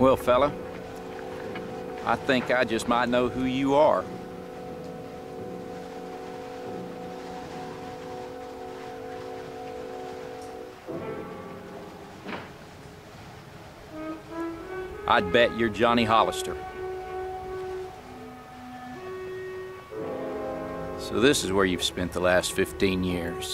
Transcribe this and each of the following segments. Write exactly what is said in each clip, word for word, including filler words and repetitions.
Well, fella, I think I just might know who you are. I'd bet you're Johnny Hollister. So this is where you've spent the last fifteen years.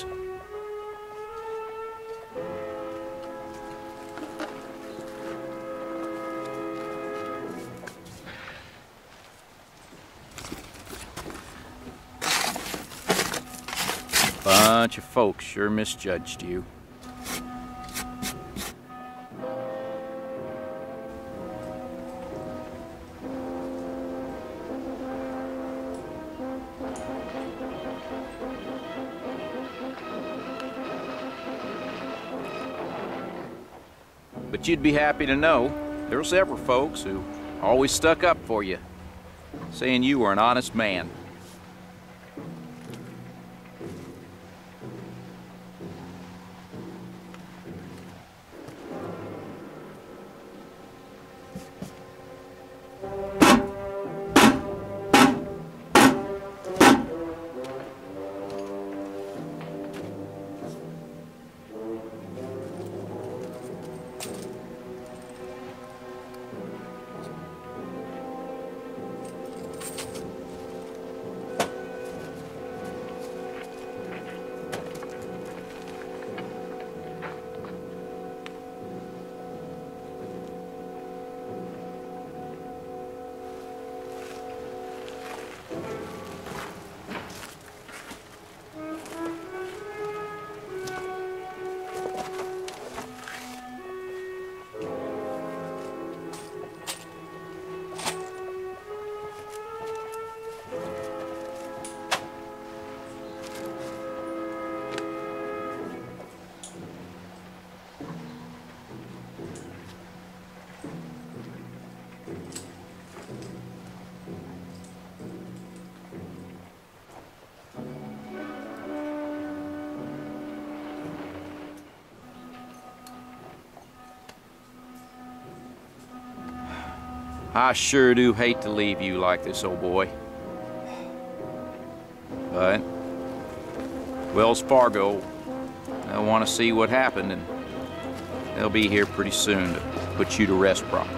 Bunch of folks sure misjudged you. But you'd be happy to know there were several folks who always stuck up for you, saying you were an honest man. I sure do hate to leave you like this, old boy. But Wells Fargo, they'll want to see what happened, and they'll be here pretty soon to put you to rest proper.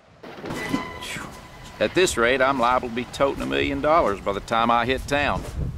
At this rate, I'm liable to be toting a million dollars by the time I hit town.